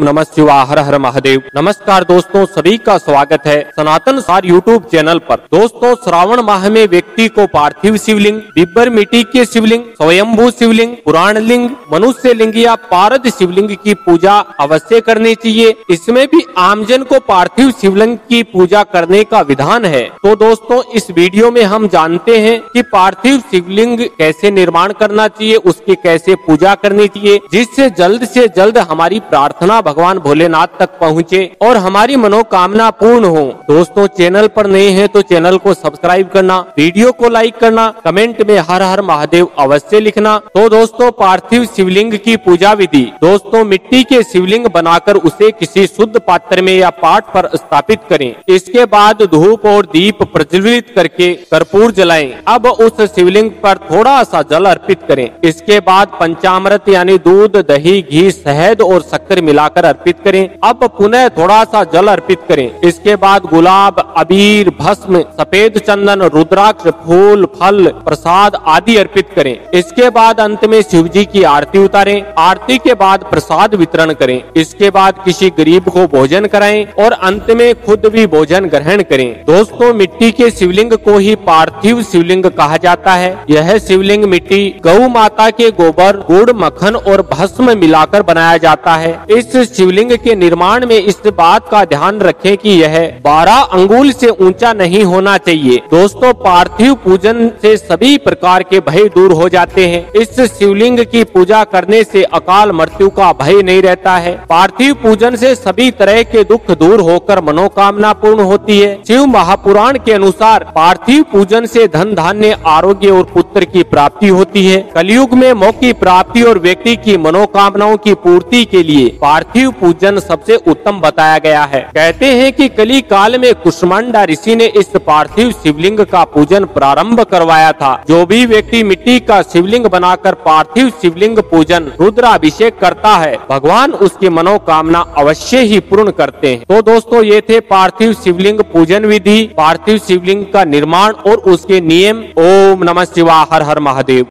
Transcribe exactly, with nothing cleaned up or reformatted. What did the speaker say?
ओम नमः शिवाय, हर हर महादेव। नमस्कार दोस्तों, सभी का स्वागत है सनातन सार यूट्यूब चैनल पर। दोस्तों, श्रावण माह में व्यक्ति को पार्थिव शिवलिंग, बिब्बर मिट्टी के शिवलिंग, स्वयंभू शिवलिंग, पुराण लिंग, मनुष्य लिंग या पारद शिवलिंग की पूजा अवश्य करनी चाहिए। इसमें भी आमजन को पार्थिव शिवलिंग की पूजा करने का विधान है। तो दोस्तों, इस वीडियो में हम जानते हैं कि पार्थिव शिवलिंग कैसे निर्माण करना चाहिए, उसकी कैसे पूजा करनी चाहिए, जिससे जल्द से जल्द हमारी प्रार्थना भगवान भोलेनाथ तक पहुँचे और हमारी मनोकामना पूर्ण हो। दोस्तों, चैनल पर नए हैं तो चैनल को सब्सक्राइब करना, वीडियो को लाइक करना, कमेंट में हर हर महादेव अवश्य लिखना। तो दोस्तों, पार्थिव शिवलिंग की पूजा विधि। दोस्तों, मिट्टी के शिवलिंग बनाकर उसे किसी शुद्ध पात्र में या पाट पर स्थापित करें। इसके बाद धूप और दीप प्रज्वलित करके कर्पूर जलाएं। अब उस शिवलिंग पर थोड़ा सा जल अर्पित करें। इसके बाद पंचामृत यानी दूध, दही, घी, शहद और शक्कर मिलाकर अर्पित करें। अब पुनः थोड़ा सा जल अर्पित करें। इसके बाद गुलाब, अबीर, भस्म, सफेद चंदन, रुद्राक्ष, फूल, फल, प्रसाद आदि अर्पित करें। इसके बाद अंत में शिव जी की आरती उतारें। आरती के बाद प्रसाद वितरण करें। इसके बाद किसी गरीब को भोजन कराएं और अंत में खुद भी भोजन ग्रहण करें। दोस्तों, मिट्टी के शिवलिंग को ही पार्थिव शिवलिंग कहा जाता है। यह शिवलिंग मिट्टी, गौ माता के गोबर, गुड़, मक्खन और भस्म मिलाकर बनाया जाता है। इस शिवलिंग के निर्माण में इस बात का ध्यान रखें कि यह बारह अंगुल से ऊंचा नहीं होना चाहिए। दोस्तों, पार्थिव पूजन से सभी प्रकार के भय दूर हो जाते हैं। इस शिवलिंग की पूजा करने से अकाल मृत्यु का भय नहीं रहता है। पार्थिव पूजन से सभी तरह के दुख दूर होकर मनोकामना पूर्ण होती है। शिव महापुराण के अनुसार पार्थिव पूजन से धन, धान्य, आरोग्य और पुत्र की प्राप्ति होती है। कलयुग में मोक्ष की प्राप्ति और व्यक्ति की मनोकामनाओं की पूर्ति के लिए पार्थिव पूजन सबसे उत्तम बताया गया है। कहते हैं कि कली काल में कुष्मांडा ऋषि ने इस पार्थिव शिवलिंग का पूजन प्रारंभ करवाया था। जो भी व्यक्ति मिट्टी का शिवलिंग बनाकर पार्थिव शिवलिंग पूजन, रुद्राभिषेक करता है, भगवान उसकी मनोकामना अवश्य ही पूर्ण करते हैं। तो दोस्तों, ये थे पार्थिव शिवलिंग पूजन विधि, पार्थिव शिवलिंग का निर्माण और उसके नियम। ओम नमः शिवाय, हर हर महादेव।